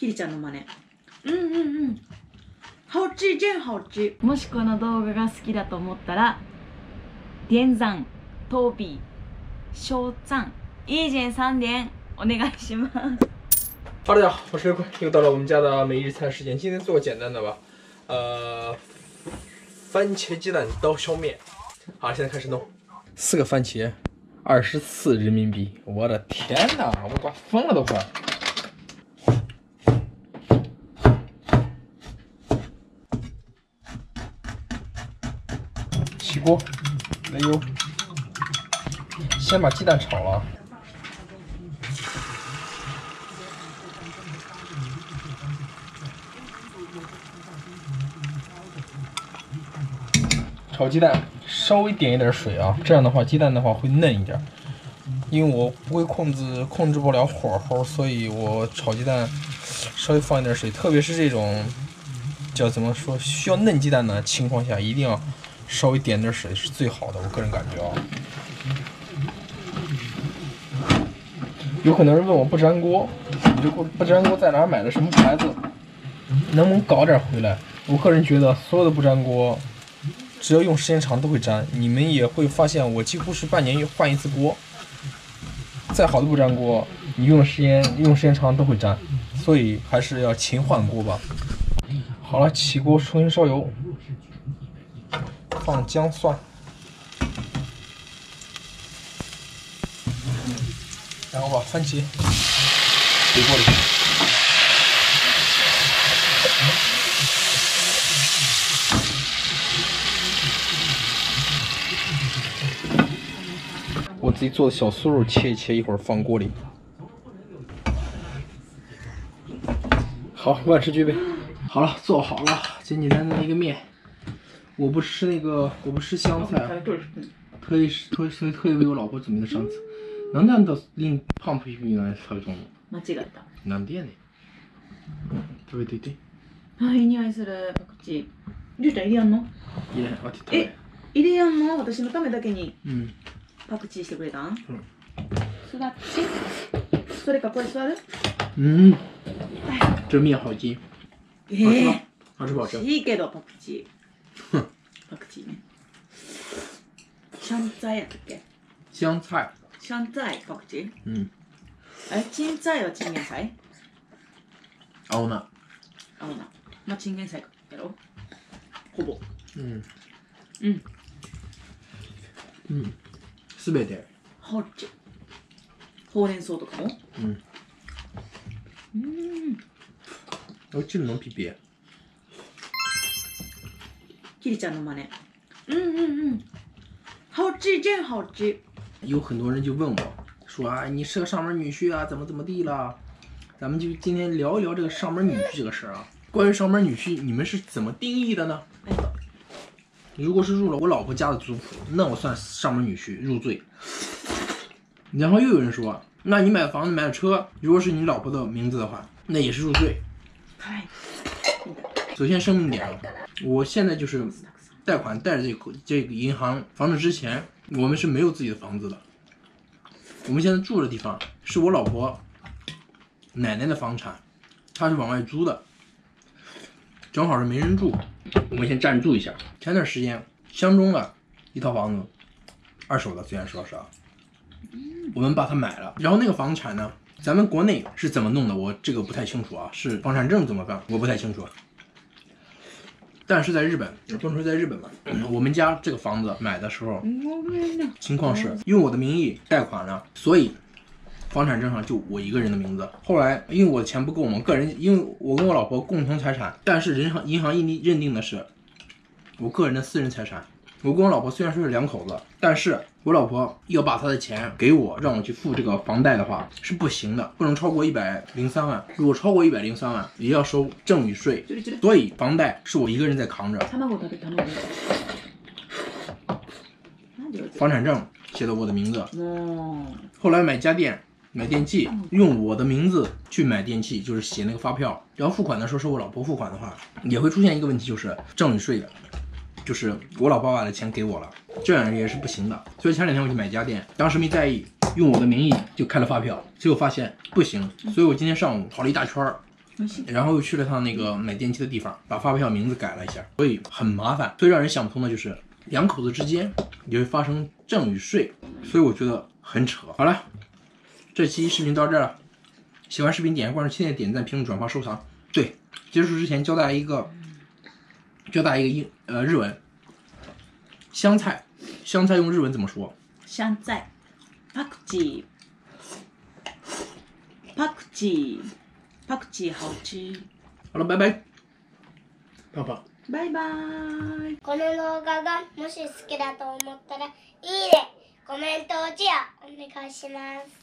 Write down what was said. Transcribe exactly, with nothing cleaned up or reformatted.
キリちゃんの真似。うんうんうん。好吃真好吃。もしこの動画が好きだと思ったら、点赞、投币、小赞、一键三连お願いします。 好，大家好，我是刘坤，又到了我们家的每日菜时间。今天做个简单的吧，呃，番茄鸡蛋刀削面。好，现在开始弄。四个番茄，二十四人民币。我的天哪，我快疯了都快！起锅，来油，先把鸡蛋炒了。 炒鸡蛋稍微点一点水啊，这样的话鸡蛋的话会嫩一点。因为我不会控制控制不了火候，所以我炒鸡蛋稍微放一点水，特别是这种叫怎么说需要嫩鸡蛋的情况下，一定要稍微点点水是最好的，我个人感觉啊。有很多人问我不粘锅，你这不粘锅在哪儿买的？什么牌子？能不能搞点回来？我个人觉得所有的不粘锅。 只要用时间长都会粘，你们也会发现我几乎是半年换一次锅。再好的不粘锅，你用的时间用时间长都会粘，所以还是要勤换锅吧。好了，起锅重新烧油，放姜蒜，然后把番茄回锅里。 我自己做的小酥肉切一切，一会儿放锅里。好，万事俱备。好了，做好了，简简单单的一个面。我不吃那个，我不吃香菜，特意特特特意为我老婆准备的香菜。なんであんたリンパンプピピなん食べたの？ 間違えた。 なんでやねん。食べていて。 あ、いい匂いするパクチー。りゅうちゃん入れやんの？ 入れ、あて食べ。 え、入れやんの？私のためだけに。 うん。 パクチーしてくれたん？うん。座って。それかこれ座る？ 嗯。这面好筋。 ええ。 好吃不好吃？ いいけどパクチー。哼。パクチーね。香菜やったっけ？ 香菜。 香菜パクチー？ うん。 あれチン菜はチンゲン菜？ 青菜。 青菜。まあチンゲン菜やろ？ほぼ。 うん。 うん。 うん。 すべて。 ほうち。ほうれん草とかも。 うん。 うん。 我吃能皮皮。 キリちゃんの真似。嗯嗯嗯，好吃真好吃。 有很多人就问我，说啊，你是个上门女婿啊，怎么怎么地了？咱们就今天聊一聊这个上门女婿这个事儿啊。关于上门女婿，你们是怎么定义的呢？ 如果是入了我老婆家的族谱，那我算上门女婿入赘。然后又有人说，那你买房子买车，如果是你老婆的名字的话，那也是入赘。首先声明点啊，我现在就是贷款贷着这个这个银行房子之前，我们是没有自己的房子的。我们现在住的地方是我老婆奶奶的房产，她是往外租的，正好是没人住。 我们先暂住一下。前段时间，相中了一套房子，二手的，虽然说是啊，我们把它买了。然后那个房产呢，咱们国内是怎么弄的，我这个不太清楚啊，是房产证怎么办，我不太清楚。但是在日本，不能说在日本吧，我们家这个房子买的时候，情况是用我的名义贷款了，所以房产证上就我一个人的名字。后来因为我的钱不够，我们个人，因为我跟我老婆共同财产，但是银行银行认认定的是我个人的私人财产。我跟我老婆虽然说是两口子，但是我老婆要把她的钱给我，让我去付这个房贷的话是不行的，不能超过一百零三万。如果超过一百零三万，也要收赠与税。所以房贷是我一个人在扛着。房产证写的我的名字。后来买家电、买电器，用我的名字去买电器，就是写那个发票。然后付款的时候是我老婆付款的话，也会出现一个问题，就是赠与税的。 就是我老婆把的钱给我了，这样也是不行的。所以前两天我去买家电，当时没在意，用我的名义就开了发票，结果发现不行。所以我今天上午跑了一大圈儿， 然后又去了趟那个买电器的地方，把发票名字改了一下，所以很麻烦。最让人想不通的就是两口子之间也会发生赠与税，所以我觉得很扯。好了，这期视频到这儿了，喜欢视频点下关注，现在点赞、评论、转发、收藏。对，结束之前教大家一个，教大家一个英呃日文，香菜，香菜用日文怎么说？ 香菜，パクチー，パクチー。パクチー好吃。 好了，拜拜，胖胖。 バイバイ。 この動画がもし好きだと思ったらいいね、コメントをチェアお願いします。